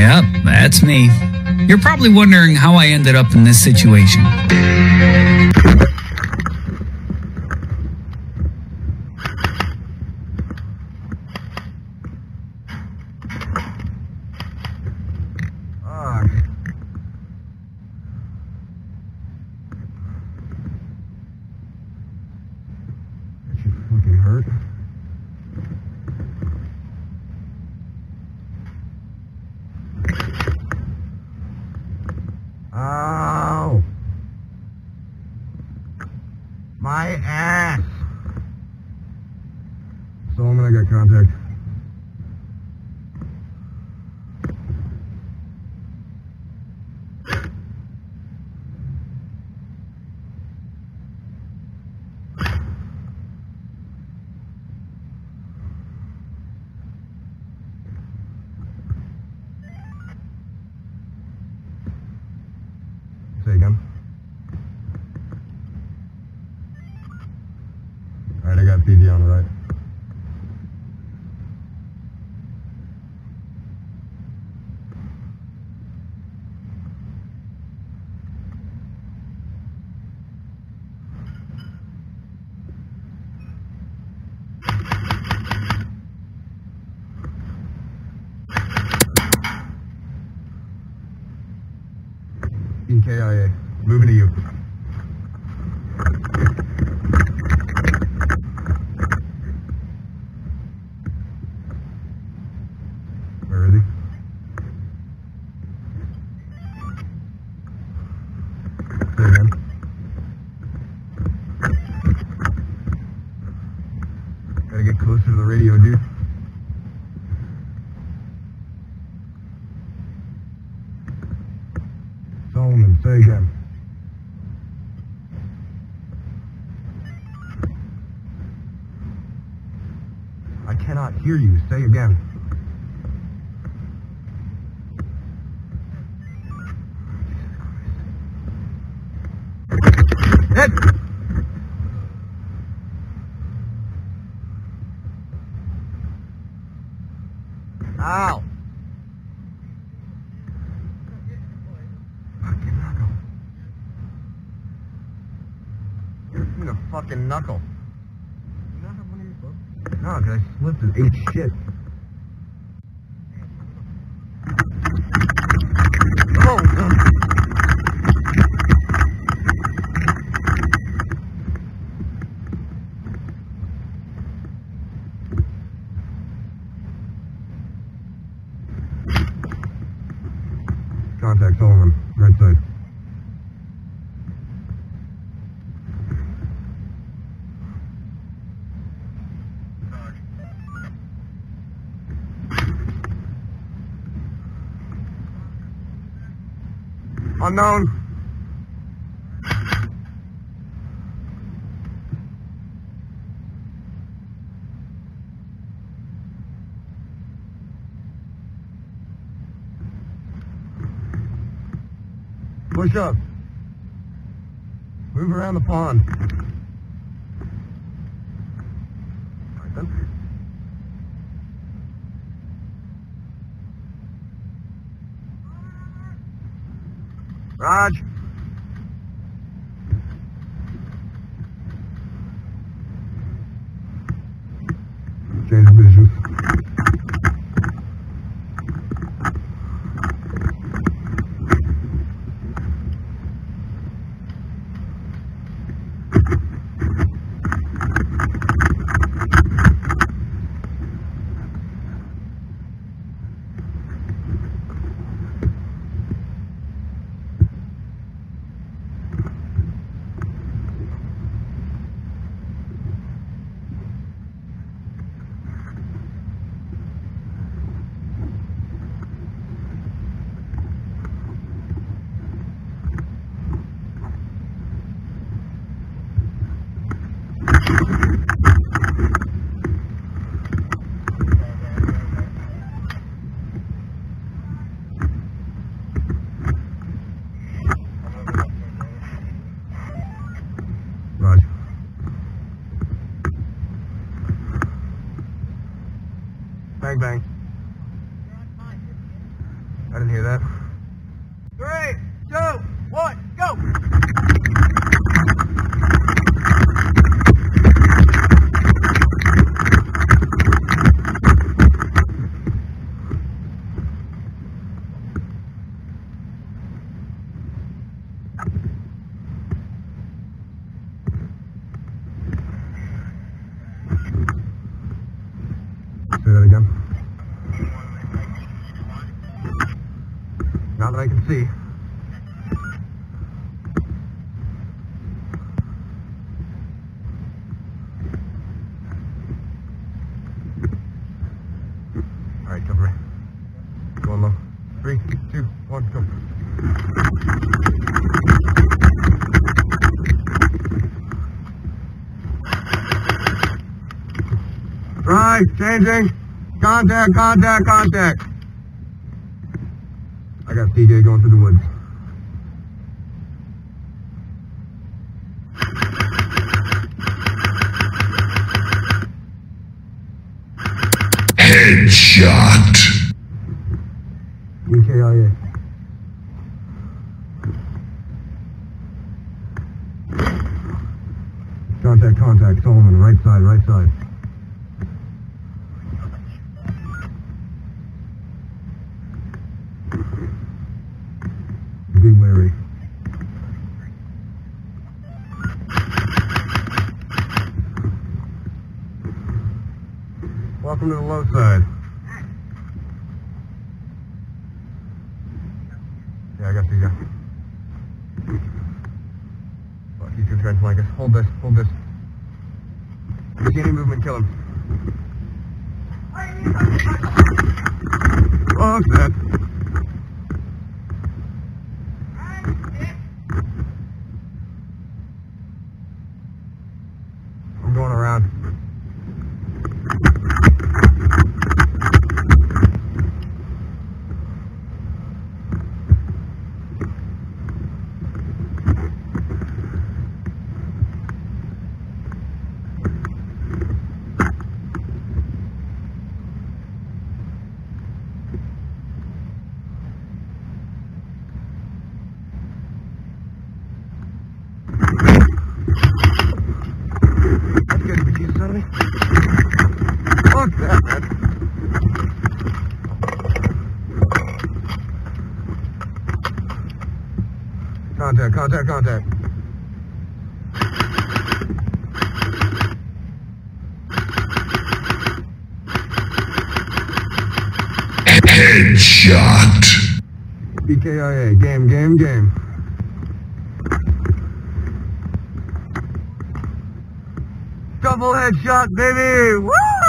Yep, that's me. You're probably wondering how I ended up in this situation. Hurt. Ow! My ass! Solomon, I got contact. Say again. Alright, I got PD on the right. EKIA, moving to you. Where is he? Say again. Gotta get closer to the radio, dude. Solomon, say again. I cannot hear you. Say again. Hit! Ow! Give me a fucking knuckle. You not have one of your books? No, because I slipped and ate shit. Oh! Contact Solomon, right side. Unknown. Push up. Move around the pond. All right, then. Raj. Change position. Raj. Bang, bang. I I can see. Alright, cover it. Going low. 3, 2, 1, go. Right, changing. Contact, contact, contact. I got CJ going through the woods. Headshot. EKIA. Contact, contact, Solomon, right side, right side. Be wary. Welcome to the low side. Yeah, I got you, yeah. Fuck, he's gonna try and flank us. Hold this, hold this. If you see any movement, kill him. Oh, that. I'm going around. That's good to be Jesus out of me. Fuck that, man. Contact, contact, contact. Headshot. BKIA, game, game, game. Double headshot, baby! Woo!